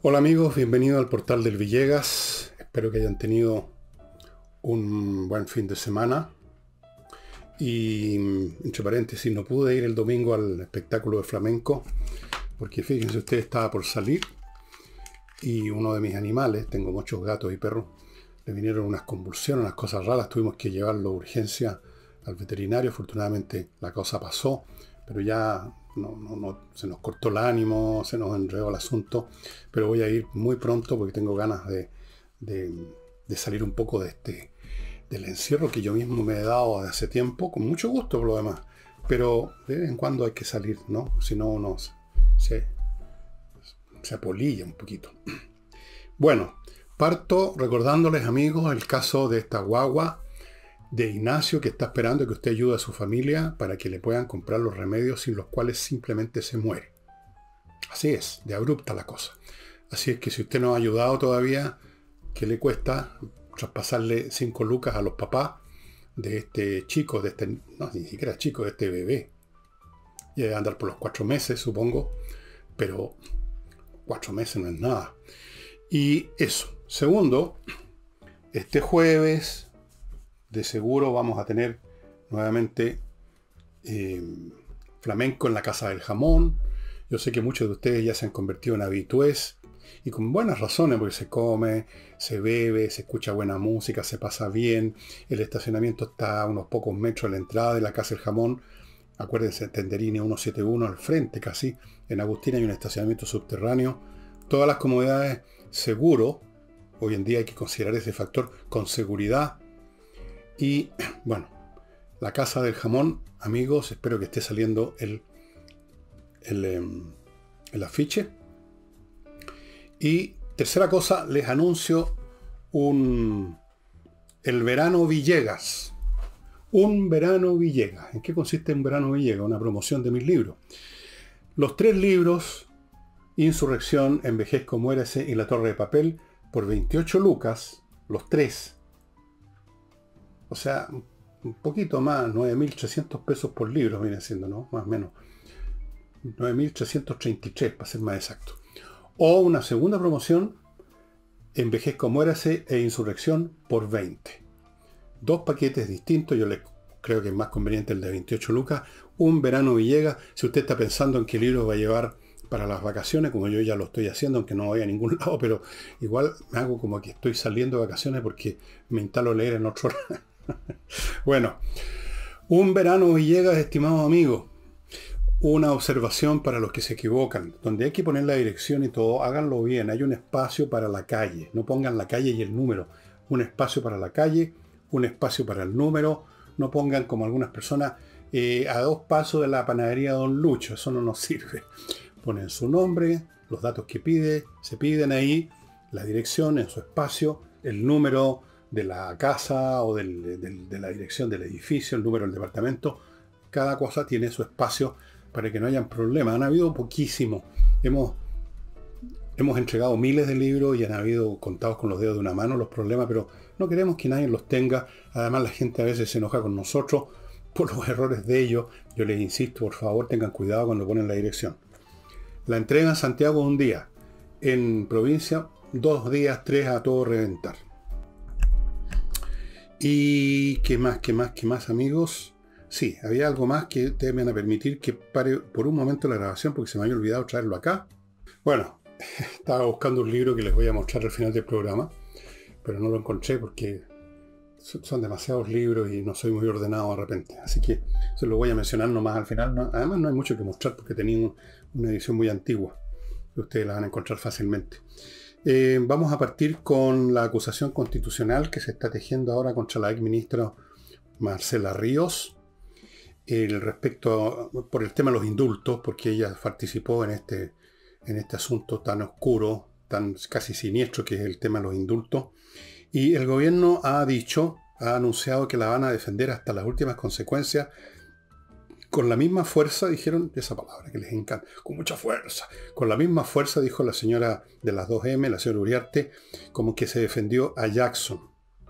Hola amigos, bienvenidos al portal del Villegas. Espero que hayan tenido un buen fin de semana. Y entre paréntesis, no pude ir el domingo al espectáculo de flamenco porque fíjense ustedes, estaba por salir y uno de mis animales, tengo muchos gatos y perros, le vinieron unas convulsiones, unas cosas raras. Tuvimos que llevarlo a urgencia al veterinario. Afortunadamente la cosa pasó, pero ya se nos cortó el ánimo, se nos enredó el asunto. Pero voy a ir muy pronto porque tengo ganas de salir un poco del encierro que yo mismo me he dado hace tiempo, con mucho gusto por lo demás. Pero de vez en cuando hay que salir, ¿no? Si no uno se apolilla un poquito. Bueno, parto recordándoles, amigos, el caso de esta guagua de Ignacio, que está esperando que usted ayude a su familia para que le puedan comprar los remedios sin los cuales simplemente se muere. Así es, de abrupta la cosa. Así es que si usted no ha ayudado todavía, ¿qué le cuesta traspasarle 5 lucas a los papás de este chico, no, ni siquiera chico, de este bebé? Y debe andar por los 4 meses, supongo, pero 4 meses no es nada. Y eso. Segundo, este jueves de seguro vamos a tener nuevamente flamenco en la Casa del Jamón. Yo sé que muchos de ustedes ya se han convertido en habitués, y con buenas razones, porque se come, se bebe, se escucha buena música, se pasa bien. El estacionamiento está a unos pocos metros de la entrada de la Casa del Jamón. Acuérdense, Tenderini 171 al frente casi. En Agustín hay un estacionamiento subterráneo. Todas las comodidades, seguro. Hoy en día hay que considerar ese factor con seguridad. Y bueno, la Casa del Jamón, amigos, espero que esté saliendo el afiche. Y tercera cosa, les anuncio el verano Villegas. Un verano Villegas. ¿En qué consiste un verano Villegas? Una promoción de mis libros. Los 3 libros, Insurrección, Envejezco, Muérese y La Torre de Papel, por 28 lucas, los 3. O sea, un poquito más, 9.300 pesos por libro viene siendo, ¿no? Más o menos. 9.333, para ser más exacto. O una segunda promoción, Envejezco, Muérase e Insurrección, por 20. 2 paquetes distintos. Yo creo que es más conveniente el de 28 lucas. Un verano Villegas. Si usted está pensando en qué libro va a llevar para las vacaciones, como yo ya lo estoy haciendo, aunque no voy a ningún lado, pero igual me hago como que estoy saliendo de vacaciones porque me instalo a leer en otro. Bueno, un verano Villegas, estimados amigos. Una observación para los que se equivocan. Donde hay que poner la dirección y todo, háganlo bien. Hay un espacio para la calle. No pongan la calle y el número. Un espacio para la calle, un espacio para el número. No pongan, como algunas personas, a 2 pasos de la panadería Don Lucho. Eso no nos sirve. Ponen su nombre, los datos que se piden ahí, la dirección en su espacio, el número de la casa o de la dirección del edificio, el número del departamento. Cada cosa tiene su espacio para que no hayan problemas. Han habido poquísimos. Hemos entregado miles de libros y han habido, contados con los dedos de una mano, los problemas, pero no queremos que nadie los tenga. Además, la gente a veces se enoja con nosotros por los errores de ellos. Yo les insisto, por favor, tengan cuidado cuando ponen la dirección. La entrega en Santiago 1 día. En provincia, 2 días, 3 a todo reventar. ¿Y qué más, amigos? Sí, había algo más que ustedes me van a permitir que pare por un momento la grabación porque se me había olvidado traerlo acá. Bueno, estaba buscando un libro que les voy a mostrar al final del programa, pero no lo encontré porque son demasiados libros y no soy muy ordenado de repente. Así que se lo voy a mencionar nomás al final. Además no hay mucho que mostrar porque tenía una edición muy antigua. Ustedes la van a encontrar fácilmente. Vamos a partir con la acusación constitucional que se está tejiendo ahora contra la exministra Marcela Ríos. Por el tema de los indultos, porque ella participó en este asunto tan oscuro, tan casi siniestro que es el tema de los indultos. Y el gobierno ha anunciado que la van a defender hasta las últimas consecuencias, con la misma fuerza, dijeron esa palabra que les encanta, con mucha fuerza. Con la misma fuerza, dijo la señora de las 2M, la señora Uriarte, como que se defendió a Jackson.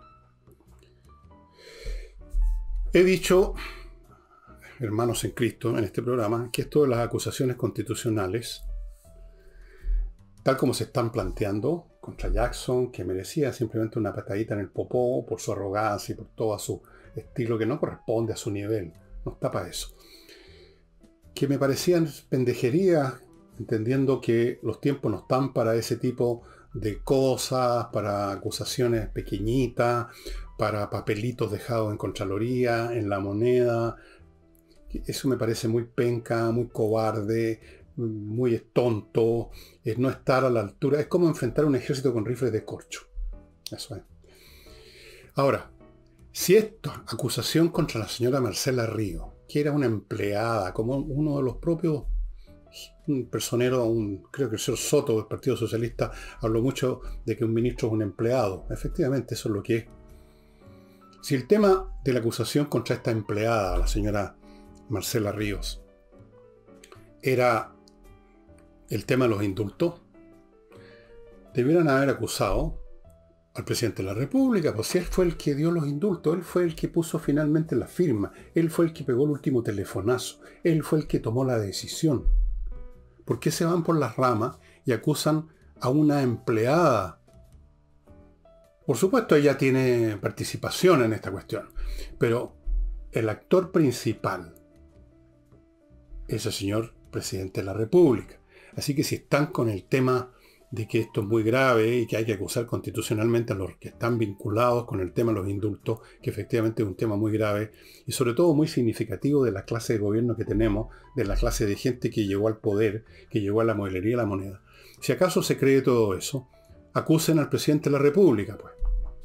He dicho, hermanos en Cristo, en este programa, que esto de las acusaciones constitucionales tal como se están planteando contra Jackson, que merecía simplemente una patadita en el popó por su arrogancia y por todo su estilo que no corresponde a su nivel. No está para eso. Que me parecían pendejerías, entendiendo que los tiempos no están para ese tipo de cosas, para acusaciones pequeñitas, para papelitos dejados en Contraloría, en La Moneda. Eso me parece muy penca, muy cobarde, muy tonto, es no estar a la altura. Es como enfrentar un ejército con rifles de corcho. Eso es. Ahora, si esta acusación contra la señora Marcela Ríos, que era una empleada, como uno de los propios un personero, creo que el señor Soto del Partido Socialista habló mucho de que un ministro es un empleado. Efectivamente, eso es lo que es. Si el tema de la acusación contra esta empleada, la señora Marcela Ríos, era el tema de los indultos, debieran haber acusado al presidente de la República, pues si él fue el que dio los indultos, él fue el que puso finalmente la firma, él fue el que pegó el último telefonazo, él fue el que tomó la decisión. ¿Por qué se van por las ramas y acusan a una empleada? Por supuesto, ella tiene participación en esta cuestión, pero el actor principal es el señor presidente de la República. Así que si están con el tema de que esto es muy grave y que hay que acusar constitucionalmente a los que están vinculados con el tema de los indultos, que efectivamente es un tema muy grave y sobre todo muy significativo de la clase de gobierno que tenemos, de la clase de gente que llegó al poder, que llegó a la modelería de la moneda. Si acaso se cree todo eso, acusen al presidente de la República, pues.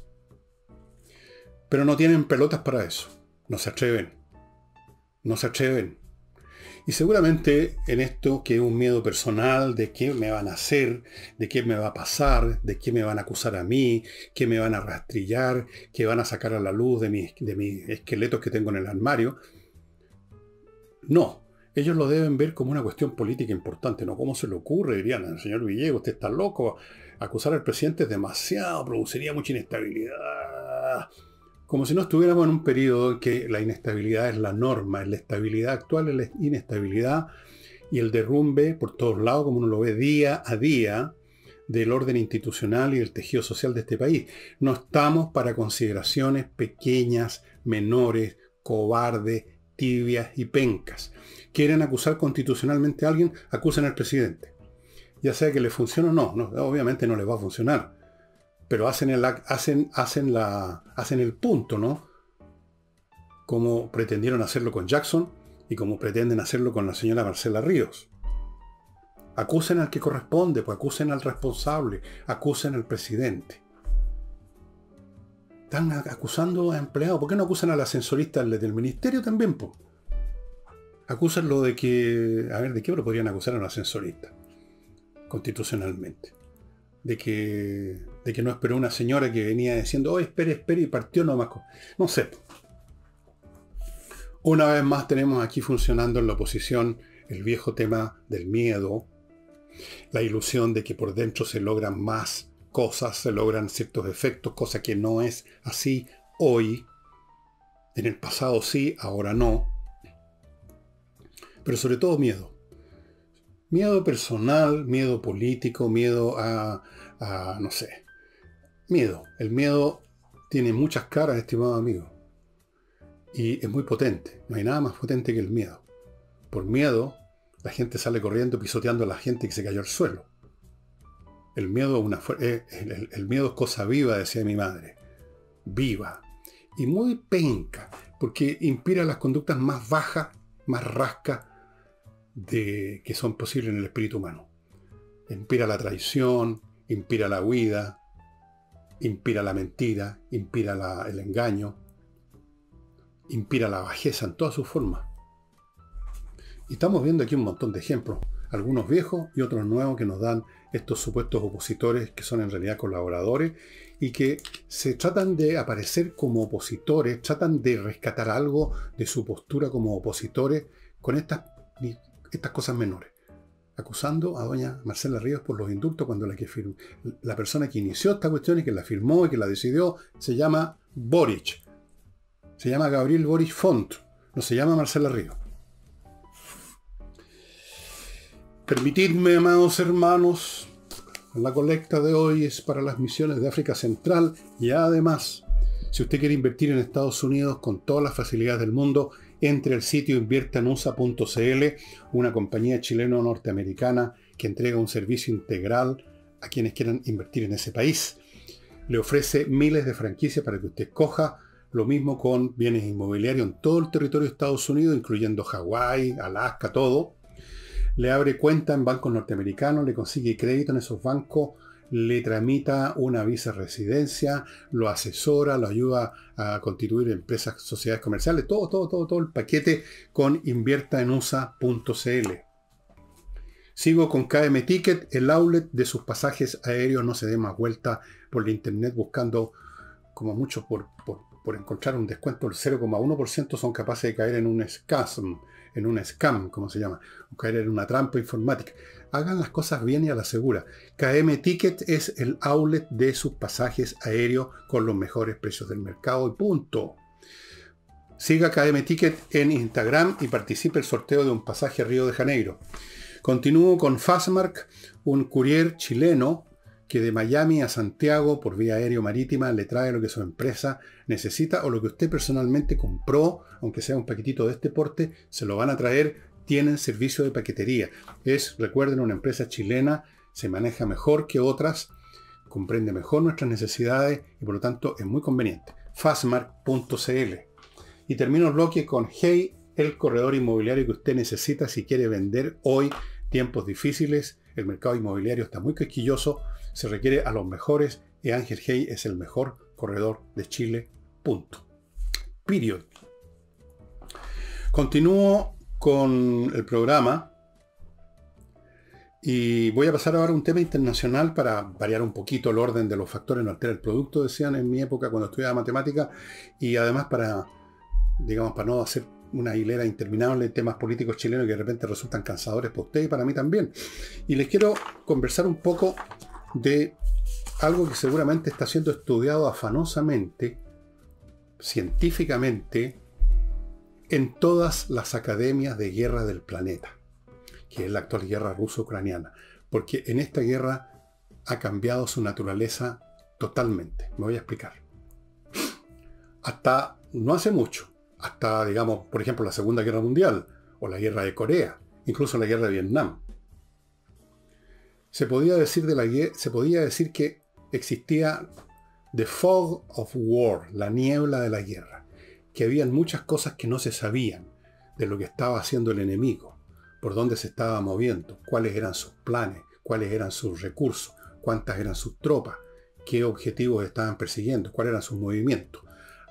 Pero no tienen pelotas para eso. No se atreven. No se atreven. Y seguramente en esto, que es un miedo personal de qué me van a hacer, de qué me va a pasar, de qué me van a acusar a mí, qué me van a rastrillar, qué van a sacar a la luz de mis esqueletos que tengo en el armario. No, ellos lo deben ver como una cuestión política importante. No, ¿cómo se le ocurre? Dirían, señor Villegas, usted está loco. Acusar al presidente es demasiado, produciría mucha inestabilidad. Como si no estuviéramos en un periodo en que la inestabilidad es la norma, la estabilidad actual es la inestabilidad y el derrumbe por todos lados, como uno lo ve día a día, del orden institucional y del tejido social de este país. No estamos para consideraciones pequeñas, menores, cobardes, tibias y pencas. ¿Quieren acusar constitucionalmente a alguien? Acusen al presidente. Ya sea que le funcione o no, obviamente no les va a funcionar. Pero hacen el punto, ¿no? Como pretendieron hacerlo con Jackson y como pretenden hacerlo con la señora Marcela Ríos. Acusen al que corresponde, pues acusen al responsable, acusen al presidente. Están acusando a empleados. ¿Por qué no acusan al ascensorista del ministerio también, pues? Acúsenlo de que... A ver, ¿de qué lo podrían acusar a un ascensorista? Constitucionalmente. De que no esperó una señora que venía diciendo, oh, espere, y partió nomás. No sé. Una vez más tenemos aquí funcionando en la oposición el viejo tema del miedo, la ilusión de que por dentro se logran más cosas, se logran ciertos efectos, cosa que no es así hoy. En el pasado sí, ahora no. Pero sobre todo miedo. Miedo personal, miedo político, miedo a no sé. Miedo. El miedo tiene muchas caras, estimado amigo. Y es muy potente. No hay nada más potente que el miedo. Por miedo, la gente sale corriendo pisoteando a la gente que se cayó al suelo. El miedo el miedo es cosa viva, decía mi madre. Viva. Y muy penca, porque inspira las conductas más bajas, más rascas que son posibles en el espíritu humano. Inspira la traición, inspira la huida, inspira la mentira, inspira el engaño, inspira la bajeza en todas sus formas. Y estamos viendo aquí un montón de ejemplos, algunos viejos y otros nuevos que nos dan estos supuestos opositores que son en realidad colaboradores y que se tratan de aparecer como opositores, tratan de rescatar algo de su postura como opositores con estas cosas menores. Acusando a doña Marcela Ríos por los indultos cuando la persona que inició esta cuestión y que la firmó y que la decidió se llama Boric. Se llama Gabriel Boric Font. No se llama Marcela Ríos. Permitidme, amados hermanos, La colecta de hoy es para las misiones de África Central y además, si usted quiere invertir en Estados Unidos con todas las facilidades del mundo, entre al sitio inviertanusa.cl, una compañía chileno-norteamericana que entrega un servicio integral a quienes quieran invertir en ese país. Le ofrece miles de franquicias para que usted escoja, lo mismo con bienes inmobiliarios en todo el territorio de Estados Unidos, incluyendo Hawái, Alaska, todo. Le abre cuenta en bancos norteamericanos, le consigue crédito en esos bancos, le tramita una visa de residencia, lo asesora, lo ayuda a constituir empresas, sociedades comerciales, todo el paquete con inviertaenusa.cl. Sigo con KM Ticket, el outlet de sus pasajes aéreos. No se dé más vuelta por la internet buscando, como mucho, por encontrar un descuento del 0,1%, son capaces de caer en un scam, como se llama, o caer en una trampa informática. Hagan las cosas bien y a la segura. KM Ticket es el outlet de sus pasajes aéreos con los mejores precios del mercado y punto. Siga KM Ticket en Instagram y participe el sorteo de un pasaje a Río de Janeiro. Continúo con Fastmark, un courier chileno que de Miami a Santiago por vía aérea o marítima le trae lo que su empresa necesita o lo que usted personalmente compró, aunque sea un paquetito de este porte, se lo van a traer. Tienen servicio de paquetería. Recuerden, una empresa chilena, se maneja mejor que otras, comprende mejor nuestras necesidades y por lo tanto es muy conveniente. Fastmark.cl. Y termino el bloque con Hey, el corredor inmobiliario que usted necesita si quiere vender hoy, tiempos difíciles. El mercado inmobiliario está muy quisquilloso, se requiere a los mejores y Ángel Hey es el mejor corredor de Chile, punto. Period. Continúo con el programa y voy a pasar ahora a un tema internacional para variar un poquito el orden de los factores no altera el producto, decían en mi época cuando estudiaba matemática, y además para no hacer una hilera interminable de temas políticos chilenos que de repente resultan cansadores para usted y para mí también. Y les quiero conversar un poco de algo que seguramente está siendo estudiado afanosamente, científicamente, en todas las academias de guerra del planeta, que es la actual guerra ruso-ucraniana, porque en esta guerra ha cambiado su naturaleza totalmente. Me voy a explicar. Hasta no hace mucho, hasta, digamos, por ejemplo, la Segunda Guerra Mundial, o la Guerra de Corea, incluso la Guerra de Vietnam, se podía decir que existía the fog of war, la niebla de la guerra, que habían muchas cosas que no se sabían de lo que estaba haciendo el enemigo, por dónde se estaba moviendo, cuáles eran sus planes, cuáles eran sus recursos, cuántas eran sus tropas, qué objetivos estaban persiguiendo, cuáles eran sus movimientos.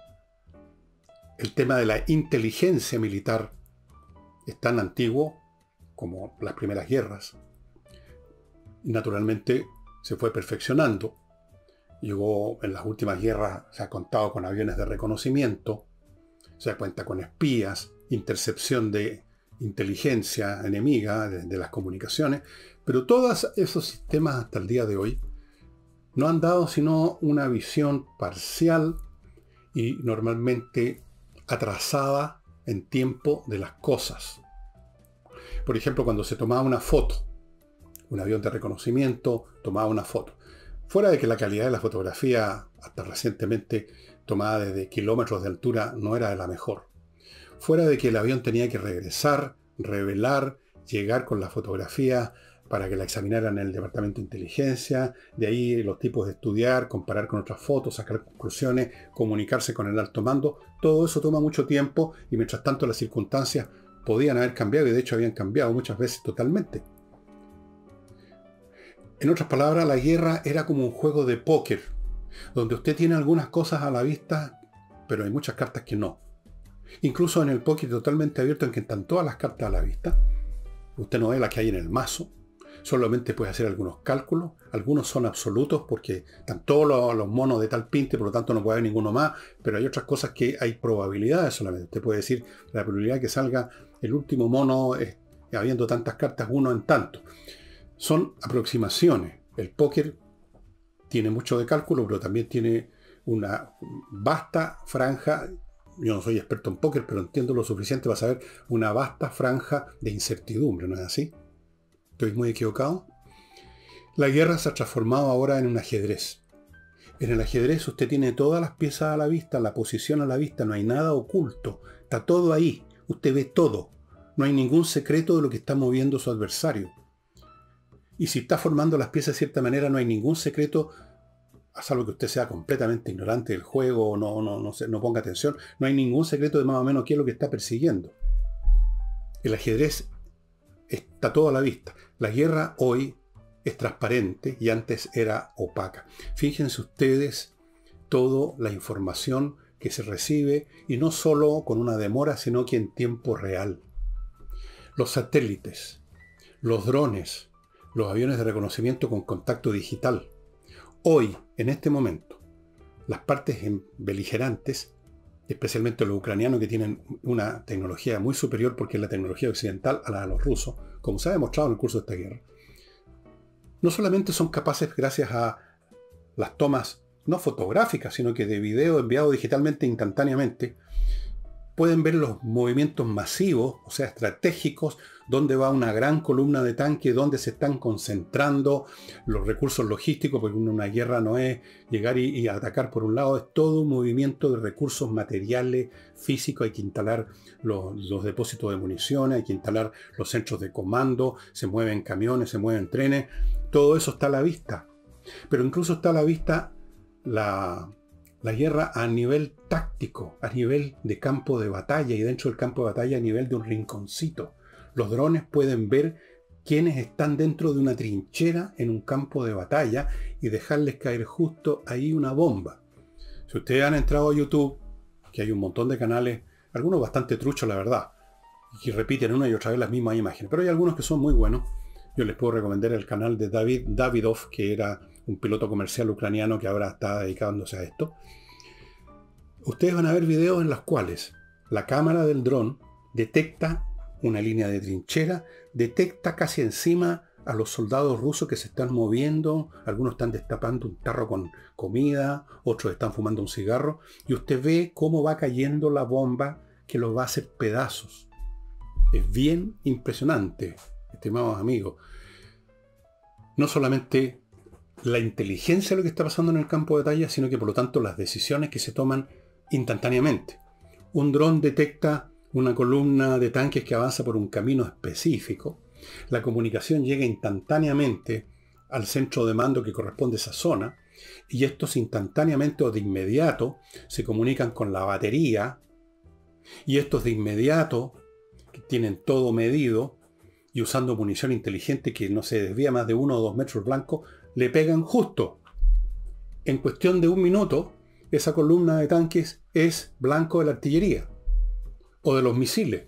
El tema de la inteligencia militar es tan antiguo como las primeras guerras. Naturalmente se fue perfeccionando. Llegó en las últimas guerras, se ha contado con aviones de reconocimiento, se cuenta con espías, intercepción de inteligencia enemiga de las comunicaciones, pero todos esos sistemas hasta el día de hoy no han dado sino una visión parcial y normalmente atrasada en tiempo de las cosas. Por ejemplo, cuando se tomaba una foto, un avión de reconocimiento tomaba una foto. Fuera de que la calidad de la fotografía, hasta recientemente tomada desde kilómetros de altura, no era de la mejor. Fuera de que el avión tenía que regresar, revelar, llegar con la fotografía para que la examinaran en el departamento de inteligencia, de ahí los tipos de estudiar, comparar con otras fotos, sacar conclusiones, comunicarse con el alto mando. Todo eso toma mucho tiempo y mientras tanto las circunstancias podían haber cambiado y de hecho habían cambiado muchas veces totalmente. En otras palabras, la guerra era como un juego de póker, donde usted tiene algunas cosas a la vista, pero hay muchas cartas que no. Incluso en el póker totalmente abierto, en que están todas las cartas a la vista, usted no ve las que hay en el mazo, solamente puede hacer algunos cálculos, algunos son absolutos porque están todos los monos de tal pinte, por lo tanto no puede haber ninguno más, pero hay otras cosas que hay probabilidades solamente. Usted puede decir la probabilidad de que salga el último mono, habiendo tantas cartas, uno en tanto. Son aproximaciones. El póker tiene mucho de cálculo, pero también tiene una vasta franja. Yo no soy experto en póker, pero entiendo lo suficiente para saber una vasta franja de incertidumbre, ¿no es así? ¿Estoy muy equivocado? La guerra se ha transformado ahora en un ajedrez. En el ajedrez usted tiene todas las piezas a la vista, la posición a la vista, no hay nada oculto, está todo ahí, usted ve todo, no hay ningún secreto de lo que está moviendo su adversario. Y si está formando las piezas de cierta manera, no hay ningún secreto, a salvo que usted sea completamente ignorante del juego o no ponga atención, no hay ningún secreto de más o menos qué es lo que está persiguiendo. El ajedrez está todo a la vista. La guerra hoy es transparente y antes era opaca. Fíjense ustedes toda la información que se recibe, y no solo con una demora, sino que en tiempo real. Los satélites, los drones, los aviones de reconocimiento con contacto digital. Hoy, en este momento, las partes beligerantes, especialmente los ucranianos, que tienen una tecnología muy superior porque es la tecnología occidental a la de los rusos, como se ha demostrado en el curso de esta guerra, no solamente son capaces, gracias a las tomas no fotográficas, sino que de video enviado digitalmente instantáneamente, pueden ver los movimientos masivos, o sea, estratégicos, donde va una gran columna de tanques, donde se están concentrando los recursos logísticos, porque una guerra no es llegar y atacar por un lado, es todo un movimiento de recursos materiales, físicos, hay que instalar los depósitos de municiones, hay que instalar los centros de comando, se mueven camiones, se mueven trenes, todo eso está a la vista. Pero incluso está a la vista la guerra a nivel táctico, a nivel de campo de batalla, y dentro del campo de batalla a nivel de un rinconcito. Los drones pueden ver quiénes están dentro de una trinchera en un campo de batalla y dejarles caer justo ahí una bomba. Si ustedes han entrado a YouTube, que hay un montón de canales, algunos bastante truchos la verdad, y repiten una y otra vez las mismas imágenes, pero hay algunos que son muy buenos. Yo les puedo recomendar el canal de Davidov, que era un piloto comercial ucraniano que ahora está dedicándose a esto. Ustedes van a ver videos en los cuales la cámara del dron detecta una línea de trinchera, detecta casi encima a los soldados rusos que se están moviendo, algunos están destapando un tarro con comida, otros están fumando un cigarro, y usted ve cómo va cayendo la bomba que los va a hacer pedazos. Es bien impresionante, estimados amigos. No solamente la inteligencia de lo que está pasando en el campo de batalla, sino que por lo tanto las decisiones que se toman instantáneamente. Un dron detecta una columna de tanques que avanza por un camino específico. La comunicación llega instantáneamente al centro de mando que corresponde a esa zona, y estos instantáneamente o de inmediato se comunican con la batería, y estos de inmediato, que tienen todo medido, y usando munición inteligente que no se desvía más de 1 o 2 metros blancos, le pegan justo. En cuestión de un minuto, esa columna de tanques es blanco de la artillería o de los misiles.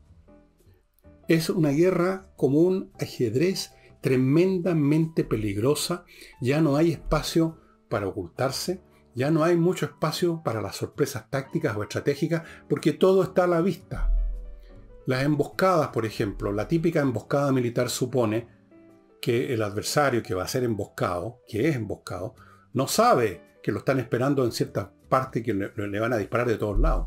Es una guerra como un ajedrez tremendamente peligrosa. Ya no hay espacio para ocultarse, ya no hay mucho espacio para las sorpresas tácticas o estratégicas, porque todo está a la vista. Las emboscadas, por ejemplo, la típica emboscada militar supone que el adversario que va a ser emboscado, que es emboscado, no sabe que lo están esperando en cierta parte, que le van a disparar de todos lados.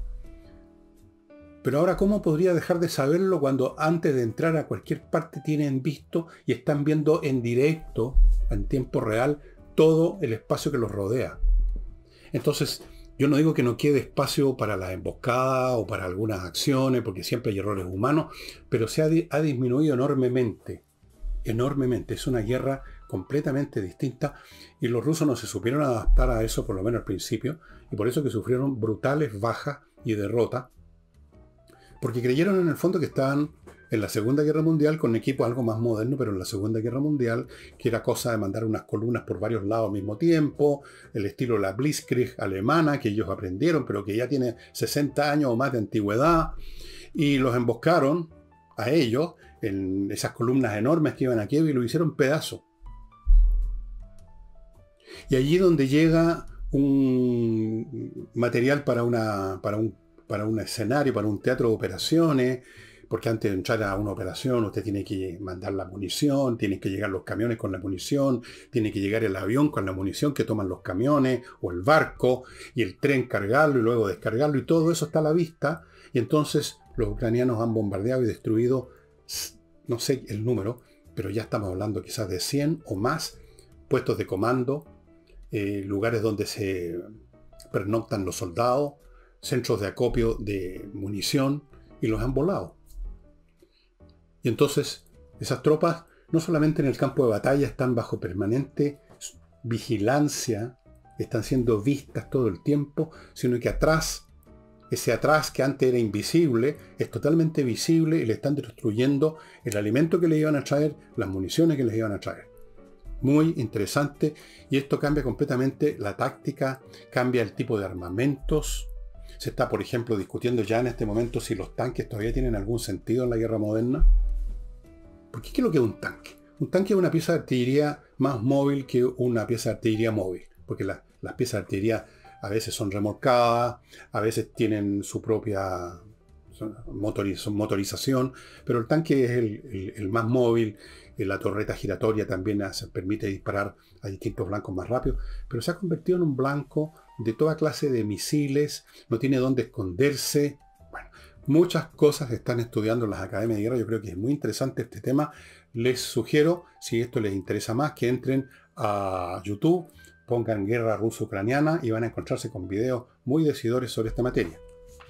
Pero ahora, ¿cómo podría dejar de saberlo cuando antes de entrar a cualquier parte tienen visto y están viendo en directo, en tiempo real, todo el espacio que los rodea? Entonces, yo no digo que no quede espacio para la emboscada o para algunas acciones, porque siempre hay errores humanos, pero se ha disminuido enormemente. Enormemente. Es una guerra completamente distinta, y los rusos no se supieron adaptar a eso, por lo menos al principio, y por eso que sufrieron brutales bajas y derrotas, porque creyeron en el fondo que estaban en la Segunda Guerra Mundial con equipos algo más modernos, pero en la Segunda Guerra Mundial, que era cosa de mandar unas columnas por varios lados al mismo tiempo, el estilo de la Blitzkrieg alemana, que ellos aprendieron, pero que ya tiene 60 años o más de antigüedad, y los emboscaron a ellos en esas columnas enormes que iban a Kiev y lo hicieron pedazo. Y allí donde llega un material para un escenario, para un teatro de operaciones, porque antes de entrar a una operación usted tiene que mandar la munición, tienen que llegar los camiones con la munición, tiene que llegar el avión con la munición que toman los camiones, o el barco, y el tren cargarlo y luego descargarlo, y todo eso está a la vista. Y entonces los ucranianos han bombardeado y destruido, no sé el número, pero ya estamos hablando quizás de 100 o más puestos de comando, lugares donde se pernoctan los soldados, centros de acopio de munición, y los han volado. Y entonces esas tropas, no solamente en el campo de batalla, están bajo permanente vigilancia, están siendo vistas todo el tiempo, sino que atrás, ese atrás que antes era invisible, es totalmente visible y le están destruyendo el alimento que le iban a traer, las municiones que les iban a traer. Muy interesante, y esto cambia completamente la táctica, cambia el tipo de armamentos. Se está, por ejemplo, discutiendo ya en este momento si los tanques todavía tienen algún sentido en la guerra moderna. Porque ¿qué es lo que es un tanque? Un tanque es una pieza de artillería más móvil que una pieza de artillería móvil, porque las piezas de artillería a veces son remolcadas, a veces tienen su propia motorización, pero el tanque es el más móvil. La torreta giratoria también permite disparar a distintos blancos más rápido, pero se ha convertido en un blanco de toda clase de misiles, no tiene dónde esconderse. Bueno, muchas cosas se están estudiando en las academias de guerra. Yo creo que es muy interesante este tema. Les sugiero, si esto les interesa más, que entren a YouTube, pongan guerra ruso-ucraniana y van a encontrarse con videos muy decidores sobre esta materia.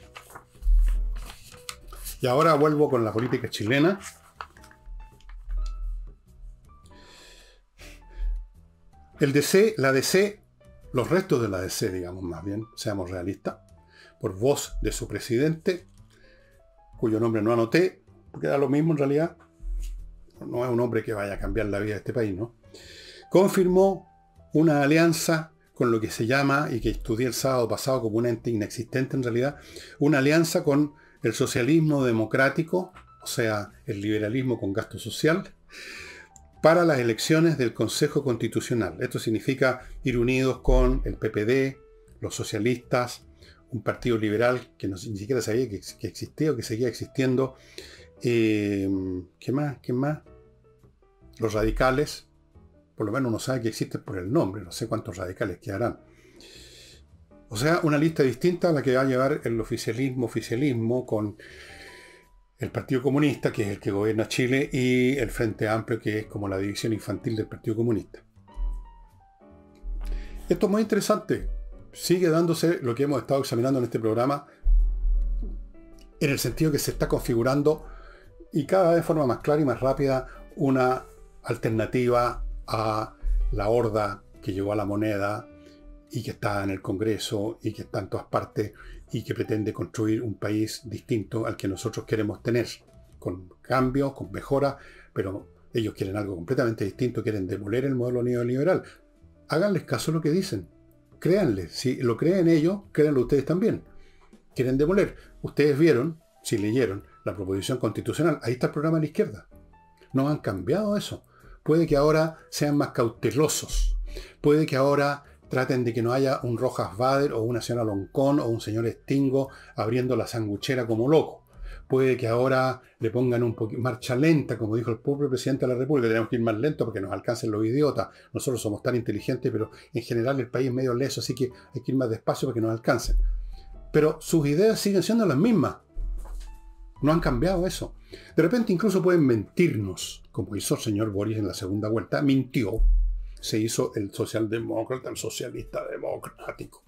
Y ahora vuelvo con la política chilena. El DC, la DC, los restos de la DC, digamos más bien, seamos realistas, por voz de su presidente, cuyo nombre no anoté, porque da lo mismo en realidad, no es un hombre que vaya a cambiar la vida de este país, ¿no? Confirmó una alianza con lo que se llama, y que estudié el sábado pasado como un ente inexistente en realidad, una alianza con el socialismo democrático, o sea, el liberalismo con gasto social, para las elecciones del Consejo Constitucional. Esto significa ir unidos con el PPD, los socialistas, un partido liberal que ni siquiera sabía que existía o que seguía existiendo. ¿Qué más? ¿Qué más? Los radicales, por lo menos uno sabe que existen por el nombre, no sé cuántos radicales quedarán. O sea, una lista distinta a la que va a llevar el oficialismo con el Partido Comunista, que es el que gobierna Chile, y el Frente Amplio, que es como la división infantil del Partido Comunista. Esto es muy interesante. Sigue dándose lo que hemos estado examinando en este programa, en el sentido que se está configurando, y cada vez de forma más clara y más rápida, una alternativa a la horda que llegó a la moneda y que está en el Congreso y que está en todas partes y que pretende construir un país distinto al que nosotros queremos tener, con cambios, con mejoras, pero ellos quieren algo completamente distinto, quieren demoler el modelo neoliberal. Háganles caso a lo que dicen, créanles, si lo creen ellos, créanlo ustedes también. Quieren demoler. Ustedes vieron, si leyeron, la proposición constitucional, ahí está el programa de la izquierda. No han cambiado eso. Puede que ahora sean más cautelosos, puede que ahora traten de que no haya un Rojas Bader o una señora Loncón o un señor Stingo abriendo la sanguchera como loco. Puede que ahora le pongan un poquito marcha lenta, como dijo el propio presidente de la República. Tenemos que ir más lento porque nos alcancen los idiotas. Nosotros somos tan inteligentes, pero en general el país es medio leso, así que hay que ir más despacio para que nos alcancen. Pero sus ideas siguen siendo las mismas. No han cambiado eso. De repente incluso pueden mentirnos, como hizo el señor Boris en la segunda vuelta. Mintió. Se hizo el socialdemócrata, el socialista democrático.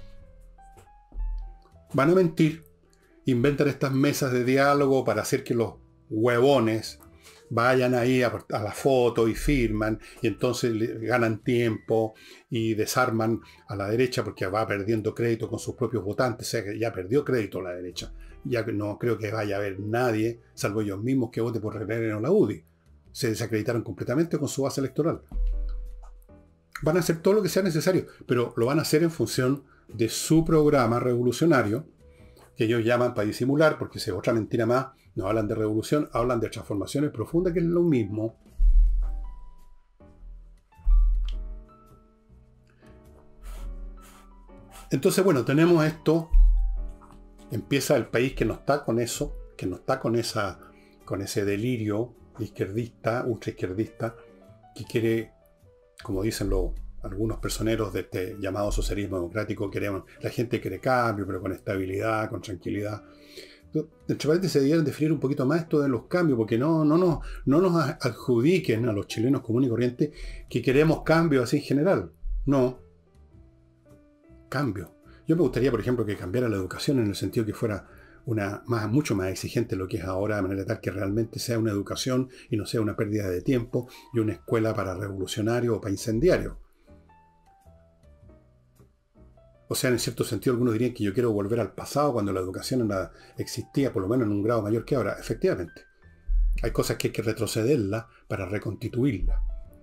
Van a mentir. Inventan estas mesas de diálogo para hacer que los huevones vayan ahí a la foto y firman, y entonces ganan tiempo y desarman a la derecha porque va perdiendo crédito con sus propios votantes. O sea que ya perdió crédito la derecha. Ya no creo que vaya a haber nadie, salvo ellos mismos, que vote por René o la UDI. Se desacreditaron completamente con su base electoral. Van a hacer todo lo que sea necesario, pero lo van a hacer en función de su programa revolucionario, que ellos llaman para disimular, porque si es otra mentira más, no hablan de revolución, hablan de transformaciones profundas, que es lo mismo. Entonces, bueno, tenemos esto. Empieza el país que no está con eso, que no está con ese delirio izquierdista, ultraizquierdista, que quiere, como dicen algunos personeros de este llamado socialismo democrático, la gente quiere cambio, pero con estabilidad, con tranquilidad. Entre paréntesis, se debieran definir un poquito más esto de los cambios, porque no nos adjudiquen a los chilenos comunes y corrientes que queremos cambios así en general. No. Cambio. Yo me gustaría, por ejemplo, que cambiara la educación en el sentido que fuera mucho más exigente de lo que es ahora, de manera tal que realmente sea una educación y no sea una pérdida de tiempo y una escuela para revolucionarios o para incendiarios. O sea, en cierto sentido, algunos dirían que yo quiero volver al pasado cuando la educación existía, por lo menos en un grado mayor que ahora. Efectivamente, hay cosas que hay que retrocederlas para reconstituirlas.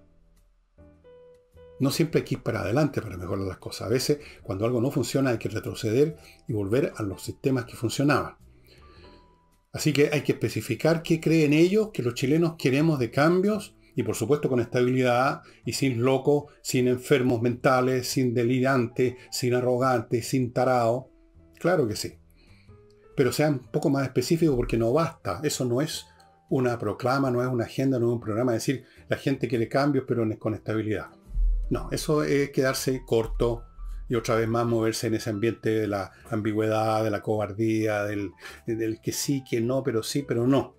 No siempre hay que ir para adelante para mejorar las cosas. A veces, cuando algo no funciona, hay que retroceder y volver a los sistemas que funcionaban. Así que hay que especificar qué creen ellos, que los chilenos queremos de cambios, y por supuesto con estabilidad, y sin locos, sin enfermos mentales, sin delirantes, sin arrogantes, sin tarados. Claro que sí. Pero sea un poco más específico porque no basta. Eso no es una proclama, no es una agenda, no es un programa. Es decir, la gente quiere cambios, pero con estabilidad. No, eso es quedarse corto y otra vez más moverse en ese ambiente de la ambigüedad, de la cobardía, del que sí, que no, pero sí, pero no.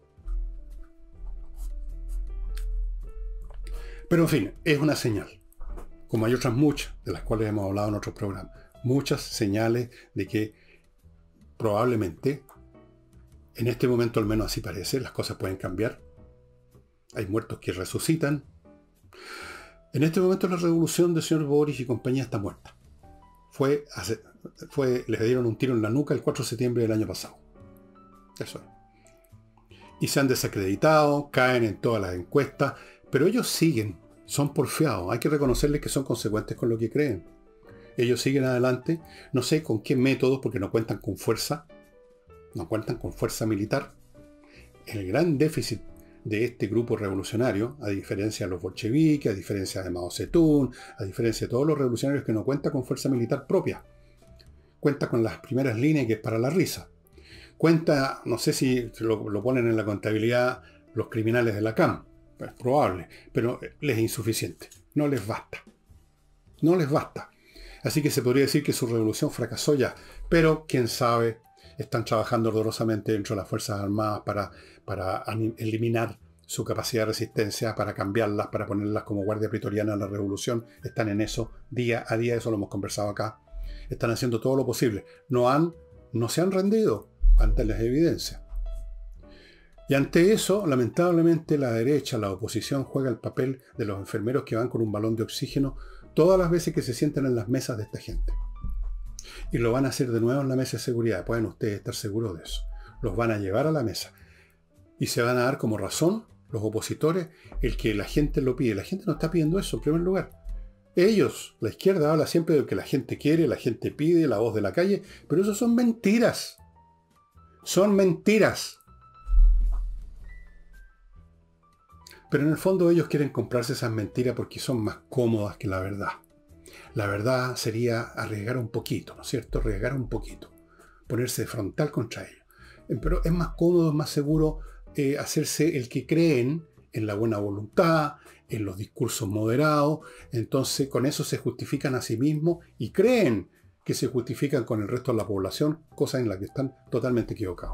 Pero en fin, es una señal. Como hay otras muchas, de las cuales hemos hablado en otros programas. Muchas señales de que probablemente, en este momento al menos así parece, las cosas pueden cambiar. Hay muertos que resucitan. En este momento la revolución del señor Boric y compañía está muerta. Les dieron un tiro en la nuca el 4 de septiembre del año pasado. Eso es. Y se han desacreditado, caen en todas las encuestas, pero ellos siguen, son porfiados. Hay que reconocerles que son consecuentes con lo que creen. Ellos siguen adelante, no sé con qué métodos, porque no cuentan con fuerza, no cuentan con fuerza militar. El gran déficit de este grupo revolucionario, a diferencia de los bolcheviques, a diferencia de Mao Zedong, a diferencia de todos los revolucionarios que no cuentan con fuerza militar propia. Cuenta con las primeras líneas que es para la risa. Cuenta, no sé si lo ponen en la contabilidad los criminales de la CAM, es probable, pero les es insuficiente, no les basta. No les basta. Así que se podría decir que su revolución fracasó ya, pero quién sabe, están trabajando ardorosamente dentro de las Fuerzas Armadas para eliminar su capacidad de resistencia, para cambiarlas, para ponerlas como guardia pretoriana a la revolución. Están en eso día a día, eso lo hemos conversado acá. Están haciendo todo lo posible. No se han rendido ante las evidencias. Y ante eso, lamentablemente, la derecha, la oposición, juega el papel de los enfermeros que van con un balón de oxígeno todas las veces que se sientan en las mesas de esta gente. Y lo van a hacer de nuevo en la mesa de seguridad. Pueden ustedes estar seguros de eso. Los van a llevar a la mesa. Y se van a dar como razón, los opositores, el que la gente lo pide. La gente no está pidiendo eso, en primer lugar. Ellos, la izquierda, habla siempre de lo que la gente quiere, la gente pide, la voz de la calle. Pero eso son mentiras. Son mentiras. Pero en el fondo ellos quieren comprarse esas mentiras porque son más cómodas que la verdad. La verdad sería arriesgar un poquito, ¿no es cierto? Arriesgar un poquito. Ponerse frontal contra ellos. Pero es más cómodo, es más seguro hacerse el que creen en la buena voluntad, en los discursos moderados. Entonces con eso se justifican a sí mismos y creen que se justifican con el resto de la población, cosa en la que están totalmente equivocados.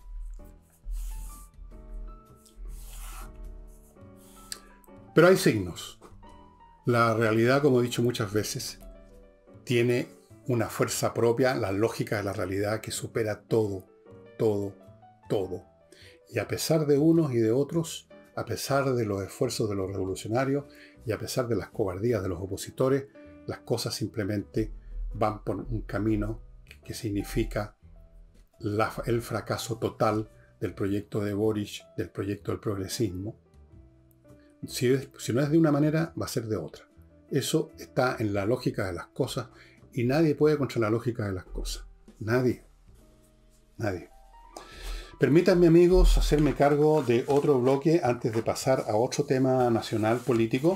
Pero hay signos. La realidad, como he dicho muchas veces, tiene una fuerza propia, la lógica de la realidad que supera todo, todo, todo. Y a pesar de unos y de otros, a pesar de los esfuerzos de los revolucionarios y a pesar de las cobardías de los opositores, las cosas simplemente van por un camino que significa el fracaso total del proyecto de Boric, del proyecto del progresismo. Si no es de una manera, va a ser de otra. Eso está en la lógica de las cosas y nadie puede contra la lógica de las cosas. Nadie. Nadie. Permítanme, amigos, hacerme cargo de otro bloque antes de pasar a otro tema nacional político.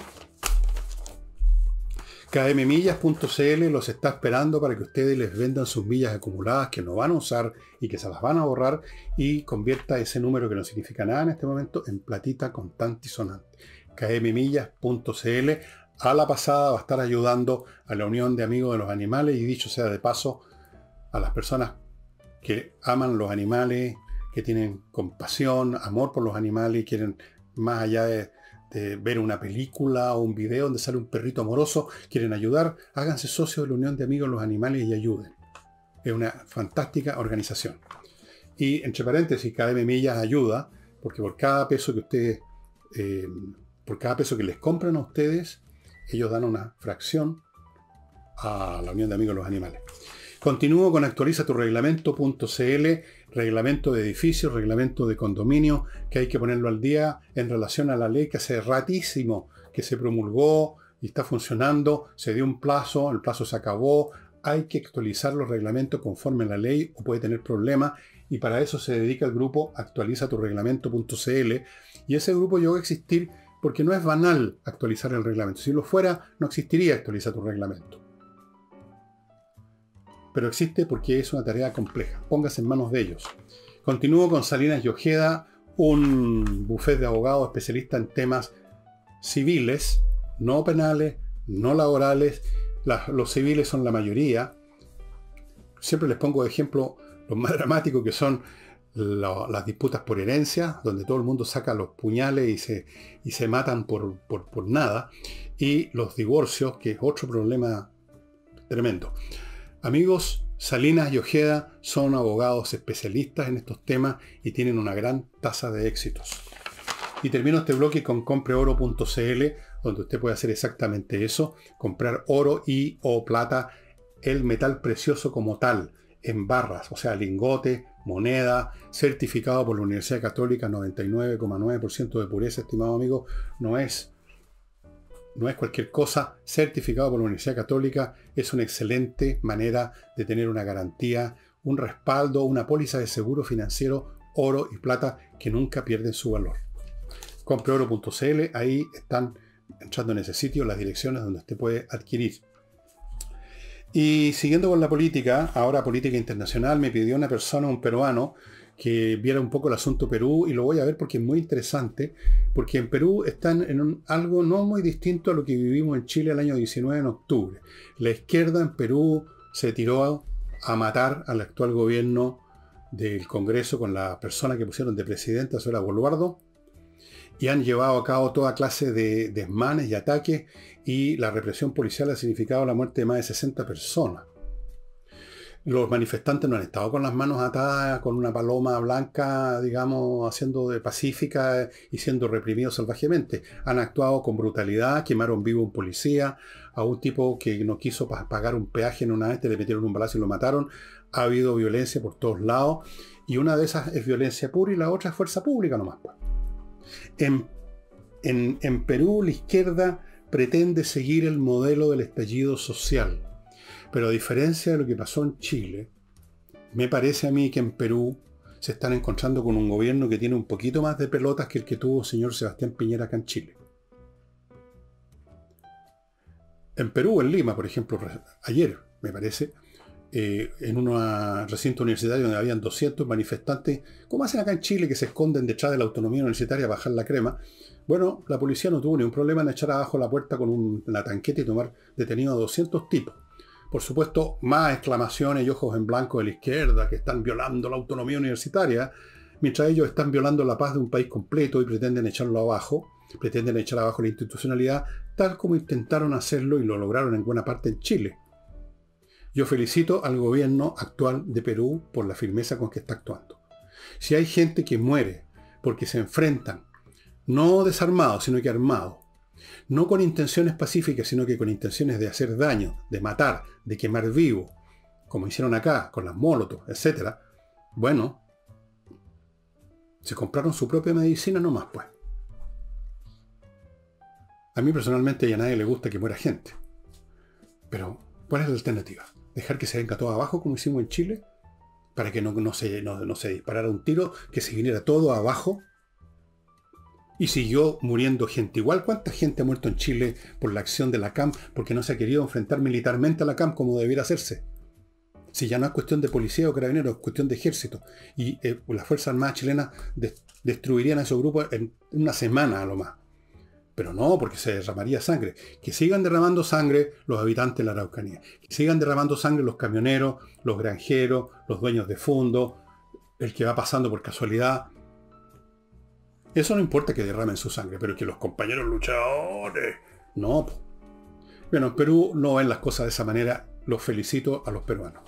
kmmillas.cl los está esperando para que ustedes les vendan sus millas acumuladas que no van a usar y que se las van a borrar y convierta ese número que no significa nada en este momento en platita contante y sonante. kmmillas.cl a la pasada va a estar ayudando a la Unión de Amigos de los Animales y dicho sea de paso a las personas que aman los animales que tienen compasión, amor por los animales y quieren, más allá de ver una película o un video donde sale un perrito amoroso, quieren ayudar, háganse socios de la Unión de Amigos de los Animales y ayuden. Es una fantástica organización. Y entre paréntesis, KM Millas ayuda, porque por cada peso que ustedes, por cada peso que les compran a ustedes, ellos dan una fracción a la Unión de Amigos de los Animales. Continúo con actualizaturreglamento.cl, reglamento de edificios, reglamento de condominio, que hay que ponerlo al día en relación a la ley que hace ratísimo que se promulgó y está funcionando, se dio un plazo, el plazo se acabó, hay que actualizar los reglamentos conforme a la ley o puede tener problemas, y para eso se dedica el grupo actualizaturreglamento.cl, y ese grupo llegó a existir porque no es banal actualizar el reglamento. Si lo fuera, no existiría actualizar tu reglamento. Pero existe porque es una tarea compleja. Póngase en manos de ellos. Continúo con Salinas y Ojeda, un bufete de abogados especialista en temas civiles, no penales, no laborales. Los civiles son la mayoría. Siempre les pongo de ejemplo los más dramáticos, que son las disputas por herencia, donde todo el mundo saca los puñales y se matan por nada. Y los divorcios, que es otro problema tremendo. Amigos, Salinas y Ojeda son abogados especialistas en estos temas y tienen una gran tasa de éxitos. Y termino este bloque con compreoro.cl, donde usted puede hacer exactamente eso, comprar oro y o plata, el metal precioso como tal, en barras, o sea, lingote, moneda, certificado por la Universidad Católica, 99,9% de pureza, estimado amigo, no es cualquier cosa. Certificado por la Universidad Católica es una excelente manera de tener una garantía, un respaldo, una póliza de seguro financiero, oro y plata que nunca pierden su valor. Compreoro.cl, ahí están entrando en ese sitio las direcciones donde usted puede adquirir. Y siguiendo con la política, ahora política internacional, me pidió una persona, un peruano, que viera un poco el asunto Perú, y lo voy a ver porque es muy interesante, porque en Perú están en algo no muy distinto a lo que vivimos en Chile el año 19 en octubre. La izquierda en Perú se tiró a matar al actual gobierno del Congreso con la persona que pusieron de presidenta, señora Boluardo, y han llevado a cabo toda clase de desmanes y ataques, y la represión policial ha significado la muerte de más de 60 personas. Los manifestantes no han estado con las manos atadas, con una paloma blanca, digamos, haciendo de pacífica y siendo reprimidos salvajemente. Han actuado con brutalidad, quemaron vivo a un policía, a un tipo que no quiso pagar un peaje en una vez, le metieron un balazo y lo mataron. Ha habido violencia por todos lados, y una de esas es violencia pura y la otra es fuerza pública nomás. En Perú la izquierda pretende seguir el modelo del estallido social. Pero a diferencia de lo que pasó en Chile, me parece a mí que en Perú se están encontrando con un gobierno que tiene un poquito más de pelotas que el que tuvo el señor Sebastián Piñera acá en Chile. En Perú, en Lima, por ejemplo, ayer, me parece, en un recinto universitario donde habían 200 manifestantes, como hacen acá en Chile, que se esconden detrás de la autonomía universitaria a bajar la crema. Bueno, la policía no tuvo ningún problema en echar abajo la puerta con una tanqueta y tomar detenido a 200 tipos. Por supuesto, más exclamaciones y ojos en blanco de la izquierda, que están violando la autonomía universitaria, mientras ellos están violando la paz de un país completo y pretenden echarlo abajo, pretenden echar abajo la institucionalidad, tal como intentaron hacerlo y lo lograron en buena parte en Chile. Yo felicito al gobierno actual de Perú por la firmeza con que está actuando. Si hay gente que muere porque se enfrentan, no desarmados, sino que armados, no con intenciones pacíficas, sino que con intenciones de hacer daño, de matar, de quemar vivo, como hicieron acá, con las Molotov, etc. Bueno, se compraron su propia medicina nomás, pues. A mí personalmente y a nadie le gusta que muera gente. Pero, ¿cuál es la alternativa? ¿Dejar que se venga todo abajo, como hicimos en Chile? Para que no se disparara un tiro, que se viniera todo abajo. Y siguió muriendo gente. Igual, ¿cuánta gente ha muerto en Chile por la acción de la CAM? Porque no se ha querido enfrentar militarmente a la CAM como debiera hacerse. Si ya no es cuestión de policía o carabineros, es cuestión de ejército. Y las Fuerzas Armadas chilenas destruirían a esos grupos en una semana a lo más. Pero no, porque se derramaría sangre. Que sigan derramando sangre los habitantes de la Araucanía. Que sigan derramando sangre los camioneros, los granjeros, los dueños de fondos. el que va pasando por casualidad. Eso no importa que derramen su sangre, pero que los compañeros luchadores... No. Bueno, en Perú no ven las cosas de esa manera. Los felicito a los peruanos.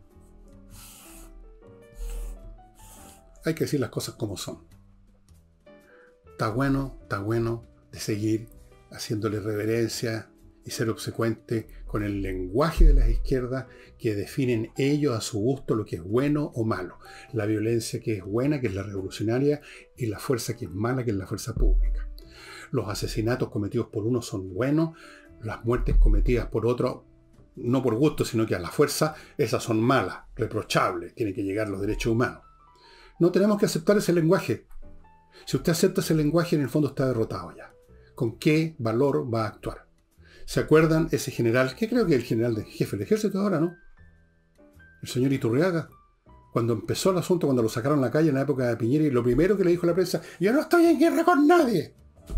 Hay que decir las cosas como son. Está bueno de seguir haciéndole reverencia y ser obsecuente con el lenguaje de las izquierdas que definen ellos a su gusto lo que es bueno o malo. La violencia que es buena, que es la revolucionaria, y la fuerza que es mala, que es la fuerza pública. Los asesinatos cometidos por uno son buenos, las muertes cometidas por otro, no por gusto, sino que a la fuerza, esas son malas, reprochables, tienen que llegar los derechos humanos. No tenemos que aceptar ese lenguaje. Si usted acepta ese lenguaje, en el fondo está derrotado ya. ¿Con qué valor va a actuar? ¿Se acuerdan ese general? Que creo que es el general de jefe del ejército ahora, ¿no? El señor Iturriaga. Cuando empezó el asunto, cuando lo sacaron a la calle en la época de Piñera, y lo primero que le dijo a la prensa, yo no estoy en guerra con nadie.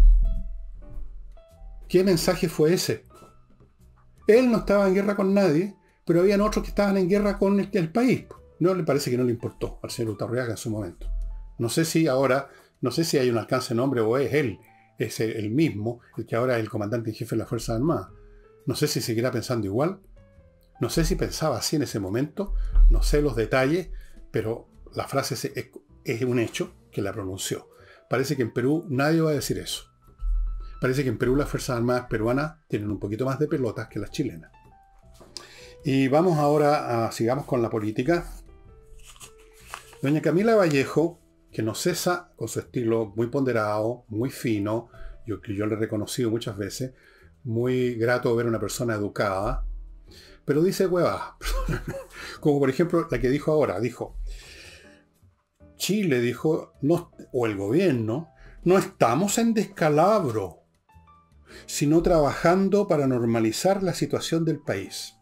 ¿Qué mensaje fue ese? Él no estaba en guerra con nadie, pero habían otros que estaban en guerra con el país. No le parece que no le importó al señor Iturriaga en su momento. No sé si ahora, no sé si hay un alcance de nombre o es él. Es el mismo, el que ahora es el comandante en jefe de las Fuerzas Armadas. No sé si seguirá pensando igual. No sé si pensaba así en ese momento. No sé los detalles, pero la frase es un hecho que la pronunció. Parece que en Perú nadie va a decir eso. Parece que en Perú las Fuerzas Armadas peruanas tienen un poquito más de pelotas que las chilenas. Y vamos ahora sigamos con la política. Doña Camila Vallejo, que no cesa con su estilo muy ponderado, muy fino, que yo le he reconocido muchas veces, muy grato ver a una persona educada, pero dice huevadas. Como por ejemplo la que dijo ahora, dijo, Chile, dijo, no, o el gobierno, no estamos en descalabro, sino trabajando para normalizar la situación del país.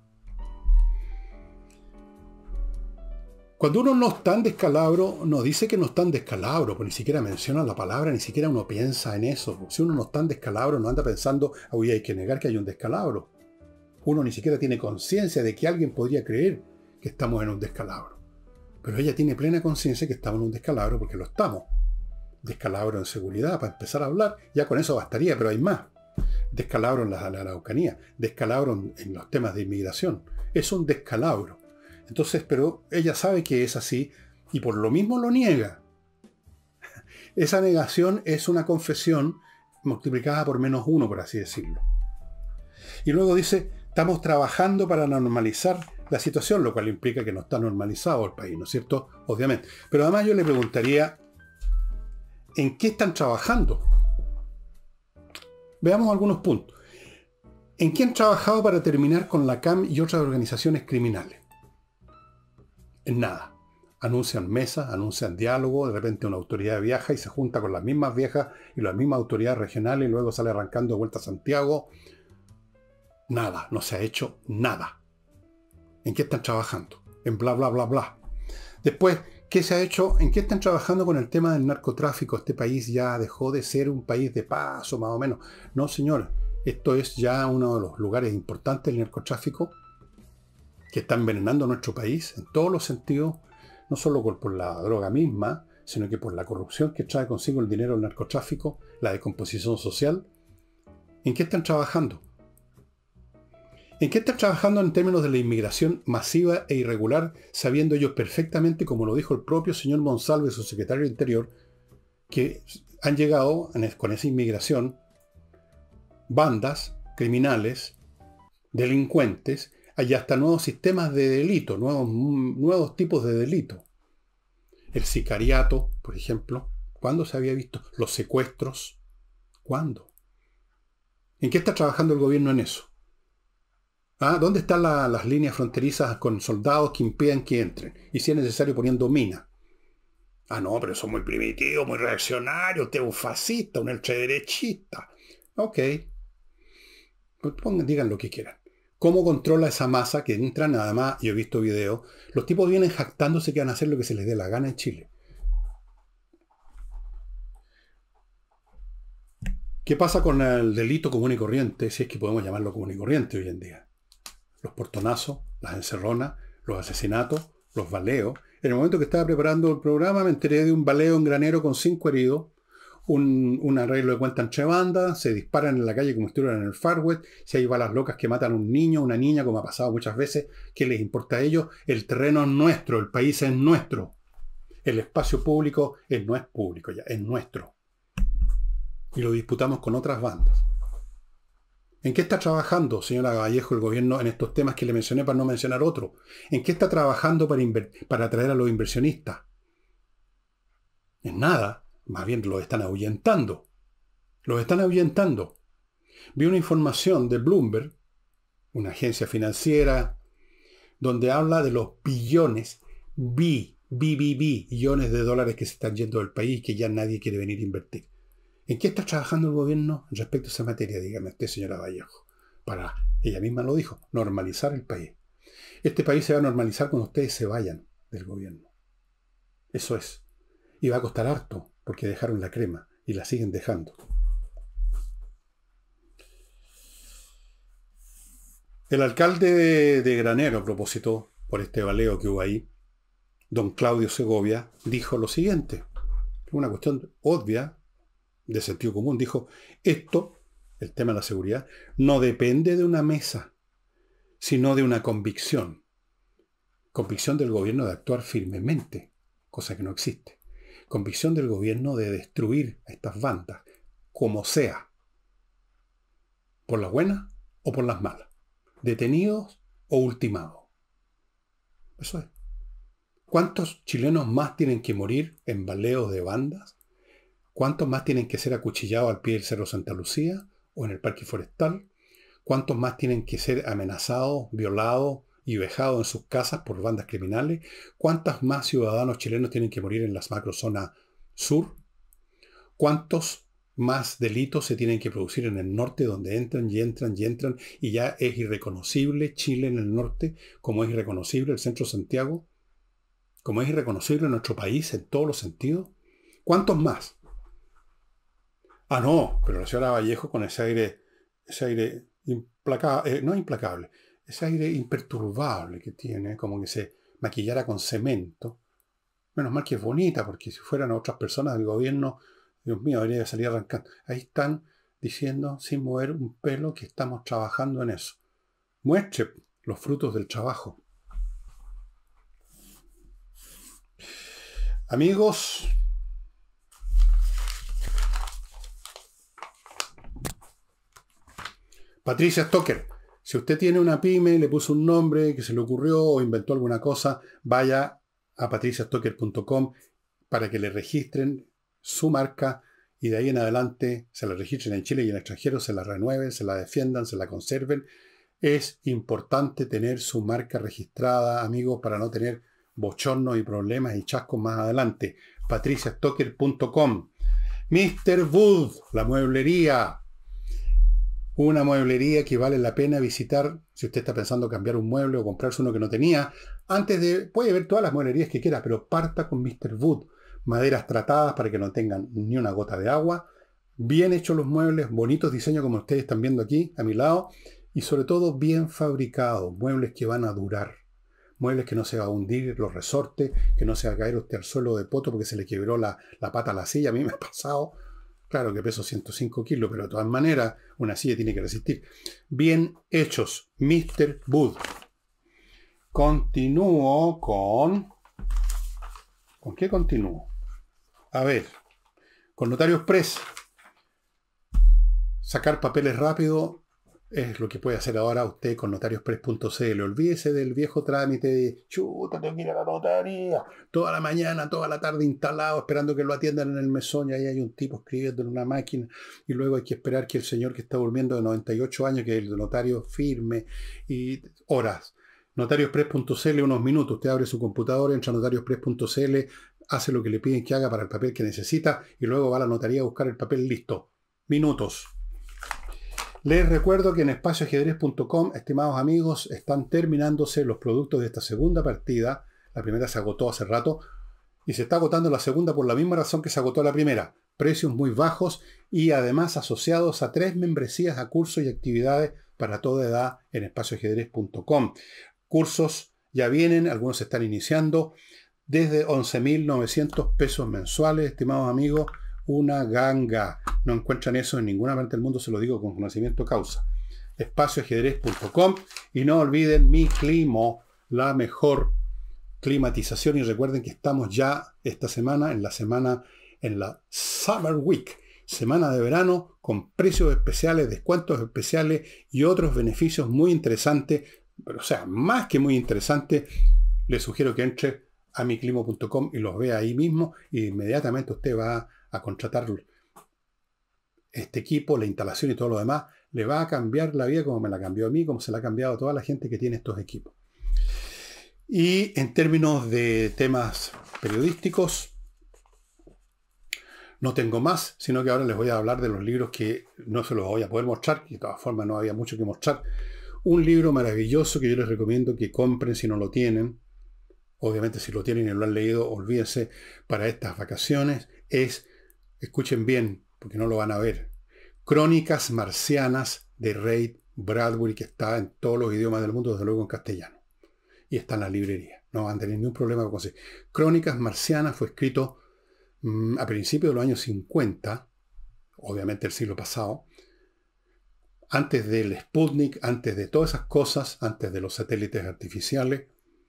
Cuando uno no está en descalabro, no dice que no está en descalabro, pues ni siquiera menciona la palabra, ni siquiera uno piensa en eso. Si uno no está en descalabro, no anda pensando, hoy hay que negar que hay un descalabro. Uno ni siquiera tiene conciencia de que alguien podría creer que estamos en un descalabro. Pero ella tiene plena conciencia que estamos en un descalabro porque lo estamos. Descalabro en seguridad, para empezar a hablar, ya con eso bastaría, pero hay más. Descalabro en la Araucanía, descalabro en los temas de inmigración. Es un descalabro. Entonces, pero ella sabe que es así y por lo mismo lo niega. Esa negación es una confesión multiplicada por -1, por así decirlo. Y luego dice, estamos trabajando para normalizar la situación, lo cual implica que no está normalizado el país, ¿no es cierto? Obviamente. Pero además yo le preguntaría, ¿en qué están trabajando? Veamos algunos puntos. ¿En qué han trabajado para terminar con la CAM y otras organizaciones criminales? En nada. Anuncian mesas, anuncian diálogo, de repente una autoridad viaja y se junta con las mismas viejas y las mismas autoridades regionales y luego sale arrancando de vuelta a Santiago. Nada, no se ha hecho nada. ¿En qué están trabajando? En bla, bla, bla, bla. Después, ¿qué se ha hecho? ¿En qué están trabajando con el tema del narcotráfico? Este país ya dejó de ser un país de paso, más o menos. No, señor, esto es ya uno de los lugares importantes del narcotráfico que está envenenando nuestro país en todos los sentidos, no solo por la droga misma, sino que por la corrupción que trae consigo el dinero del narcotráfico, la descomposición social. ¿En qué están trabajando? ¿En qué están trabajando en términos de la inmigración masiva e irregular, sabiendo ellos perfectamente, como lo dijo el propio señor Monsalve, su secretario de Interior, que han llegado con esa inmigración bandas criminales, delincuentes, hay hasta nuevos sistemas de delito, nuevos tipos de delito. El sicariato, por ejemplo. ¿Cuándo se había visto? Los secuestros. ¿Cuándo? ¿En qué está trabajando el gobierno en eso? ¿Dónde están las líneas fronterizas con soldados que impidan que entren? Y si es necesario poniendo minas. No, pero eso es muy primitivo, muy reaccionario. Usted es un fascista, un ultraderechista. Ok. Pues digan lo que quieran. ¿Cómo controla esa masa que entran? Además, yo he visto videos. Los tipos vienen jactándose que van a hacer lo que se les dé la gana en Chile. ¿Qué pasa con el delito común y corriente? Si es que podemos llamarlo común y corriente hoy en día. Los portonazos, las encerronas, los asesinatos, los baleos, En el momento que estaba preparando el programa me enteré de un baleo en Granero con 5 heridos, un arreglo de cuenta entre bandas, se disparan en la calle como si estuvieran en el Far West, si hay balas locas que matan a un niño, una niña, como ha pasado muchas veces, ¿qué les importa a ellos? El terreno es nuestro, el país es nuestro, el espacio público no es público ya, es nuestro. Y lo disputamos con otras bandas. ¿En qué está trabajando, señora Vallejo, el gobierno en estos temas que le mencioné para no mencionar otro? ¿En qué está trabajando para atraer a los inversionistas? En nada. Más bien los están ahuyentando. Los están ahuyentando. Vi una información de Bloomberg, una agencia financiera, donde habla de los billones, billones de dólares que se están yendo del país, que ya nadie quiere venir a invertir. ¿En qué está trabajando el gobierno respecto a esa materia? Dígame usted, señora Vallejo. Para, ella misma lo dijo, normalizar el país. Este país se va a normalizar cuando ustedes se vayan del gobierno. Eso es. Y va a costar harto, porque dejaron la crema y la siguen dejando. El alcalde de Granero, a propósito, por este baleo que hubo ahí, don Claudio Segovia, dijo lo siguiente. Una cuestión obvia, de sentido común. Dijo, esto, el tema de la seguridad, no depende de una mesa, sino de una convicción. Convicción del gobierno de actuar firmemente, cosa que no existe. Convicción del gobierno de destruir a estas bandas, como sea, por las buenas o por las malas, detenidos o ultimados. Eso es. ¿Cuántos chilenos más tienen que morir en baleos de bandas? ¿Cuántos más tienen que ser acuchillados al pie del Cerro Santa Lucía o en el Parque Forestal? ¿Cuántos más tienen que ser amenazados, violados y vejados en sus casas por bandas criminales? ¿Cuántos más ciudadanos chilenos tienen que morir en las macrozona sur? ¿Cuántos más delitos se tienen que producir en el norte, donde entran y ya es irreconocible Chile en el norte, como es irreconocible el centro de Santiago, como es irreconocible nuestro país en todos los sentidos? ¿Cuántos más? Ah, no, pero la señora Vallejo con ese aire implacable, no implacable, ese aire imperturbable que tiene, como que se maquillara con cemento. Menos mal que es bonita, porque si fueran otras personas del gobierno, Dios mío, habría que salir arrancando. Ahí están diciendo, sin mover un pelo, que estamos trabajando en eso. Muestre los frutos del trabajo. Amigos, Patricia Stocker, si usted tiene una pyme, le puso un nombre que se le ocurrió o inventó alguna cosa, vaya a patriciastocker.com para que le registren su marca y de ahí en adelante se la registren en Chile y en el extranjero, se la renueven, se la defiendan, se la conserven. Es importante tener su marca registrada, amigos, para no tener bochornos y problemas y chascos más adelante. patriciastocker.com. Mr. Wood, la mueblería. Una mueblería que vale la pena visitar si usted está pensando cambiar un mueble o comprarse uno que no tenía. Puede ver todas las mueblerías que quiera, pero parta con Mr. Wood. Maderas tratadas para que no tengan ni una gota de agua. Bien hechos los muebles, bonitos diseños como ustedes están viendo aquí a mi lado. Y sobre todo bien fabricados, muebles que van a durar. Muebles que no se va a hundir los resortes, que no se va a caer usted al suelo de poto porque se le quebró la pata a la silla. A mí me ha pasado. Claro que peso 105 kilos, pero de todas maneras una silla tiene que resistir. Bien hechos, Mr. Wood. Continúo con... ¿Con qué continúo? A ver, con Notario Express. Sacar papeles rápido es lo que puede hacer ahora usted con notariospress.cl. Olvídese del viejo trámite de chuta, tengo que ir a la notaría. Toda la mañana, toda la tarde instalado, esperando que lo atiendan en el mesón y ahí hay un tipo escribiendo en una máquina. Y luego hay que esperar que el señor que está durmiendo de 98 años, que es el notario, firme. Y horas. Notariospress.cl, unos minutos. Usted abre su computadora, entra a notariospress.cl, hace lo que le piden que haga para el papel que necesita y luego va a la notaría a buscar el papel listo. Minutos. Les recuerdo que en espacioajedrez.com, estimados amigos, están terminándose los productos de esta segunda partida. La primera se agotó hace rato y se está agotando la segunda por la misma razón que se agotó la primera. Precios muy bajos y además asociados a 3 membresías a cursos y actividades para toda edad en espacioajedrez.com. Cursos ya vienen, algunos se están iniciando. desde 11.900 pesos mensuales, estimados amigos, una ganga. No encuentran eso en ninguna parte del mundo, se lo digo con conocimiento causa. Espacioajedrez.com y no olviden Mi Climo, la mejor climatización, y recuerden que estamos ya esta semana en la Summer Week, semana de verano, con precios especiales, descuentos especiales y otros beneficios muy interesantes, pero, o sea, más que muy interesantes. Les sugiero que entre a miclimo.com y los vea ahí mismo, y inmediatamente usted va a contratar este equipo, la instalación y todo lo demás. Le va a cambiar la vida como me la cambió a mí, como se la ha cambiado a toda la gente que tiene estos equipos. Y en términos de temas periodísticos, no tengo más, sino que ahora les voy a hablar de los libros que no se los voy a poder mostrar, y de todas formas no había mucho que mostrar. Un libro maravilloso que yo les recomiendo que compren si no lo tienen. Obviamente si lo tienen y lo han leído, olvídense, para estas vacaciones, es, escuchen bien, porque no lo van a ver, Crónicas Marcianas de Ray Bradbury, que está en todos los idiomas del mundo, desde luego en castellano. Y está en la librería. No van a tener ningún problema con eso. Crónicas Marcianas fue escrito a principios de los años 50, obviamente el siglo pasado, antes del Sputnik, antes de todas esas cosas, antes de los satélites artificiales.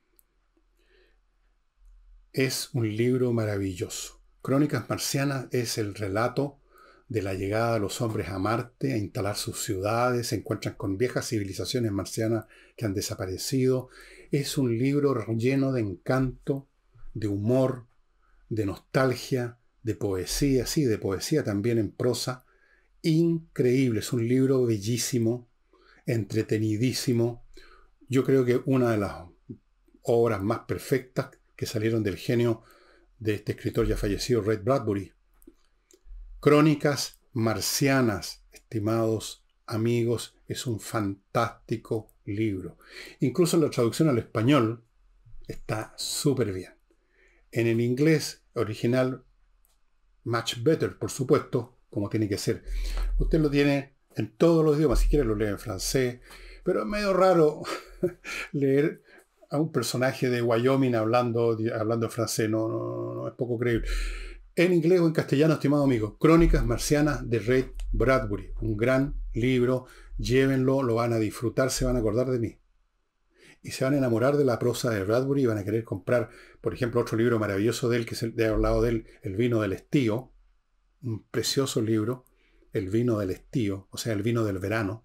Es un libro maravilloso. Crónicas Marcianas es el relato de la llegada de los hombres a Marte, a instalar sus ciudades, se encuentran con viejas civilizaciones marcianas que han desaparecido. Es un libro lleno de encanto, de humor, de nostalgia, de poesía, sí, de poesía también en prosa. Increíble, es un libro bellísimo, entretenidísimo. Yo creo que una de las obras más perfectas que salieron del genio de este escritor ya fallecido, Ray Bradbury. Crónicas Marcianas, estimados amigos, es un fantástico libro. Incluso la traducción al español está súper bien. En el inglés original, much better, por supuesto, como tiene que ser. Usted lo tiene en todos los idiomas, si quiere lo lee en francés, pero es medio raro leer a un personaje de Wyoming hablando francés, no es poco creíble. En inglés o en castellano, estimado amigo, Crónicas Marcianas de Ray Bradbury, un gran libro, llévenlo, lo van a disfrutar, se van a acordar de mí. Y se van a enamorar de la prosa de Bradbury y van a querer comprar, por ejemplo, otro libro maravilloso de él, que he hablado de él, El vino del estío, un precioso libro, El vino del estío, o sea, el vino del verano.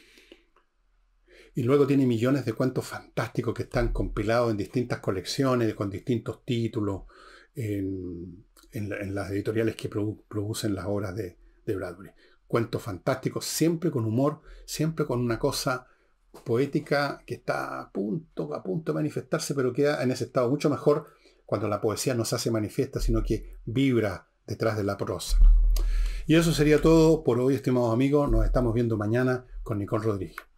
Y luego tiene millones de cuentos fantásticos que están compilados en distintas colecciones, con distintos títulos, en las editoriales que producen las obras de Bradbury. Cuentos fantásticos, siempre con humor, siempre con una cosa poética que está a punto de manifestarse, pero queda en ese estado mucho mejor cuando la poesía no se hace manifiesta, sino que vibra detrás de la prosa. Y eso sería todo por hoy, estimados amigos. Nos estamos viendo mañana con Nicole Rodríguez.